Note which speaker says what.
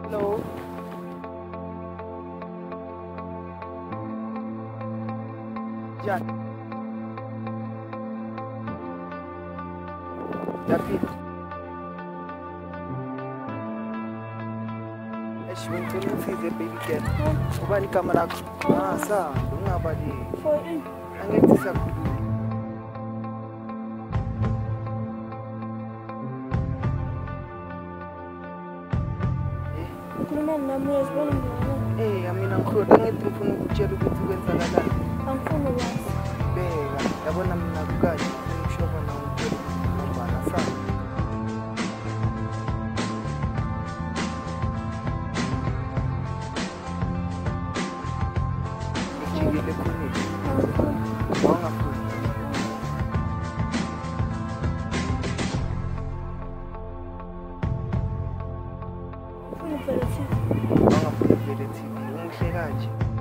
Speaker 1: Hello. Jack. David. Ngicela usize baby girl. Ubani igama lakho? Sawa, ungabali. Angithi siyakhuluma.
Speaker 2: Mina nami uyazibona ngiyona.
Speaker 1: Mina ngikhoda ngithi ngifuna ukutshela ukuthi kwenzakalani.
Speaker 2: Angifuni ukwazi.
Speaker 1: Beka, yabona mina kukanje ngishoba nawe ukutshela ukuthi ngibana sawa. Ngijikele khonile. Awungafuni.
Speaker 2: Ufuna uvele TV.
Speaker 1: Awungafuni uvele TV. Ungihle kanje.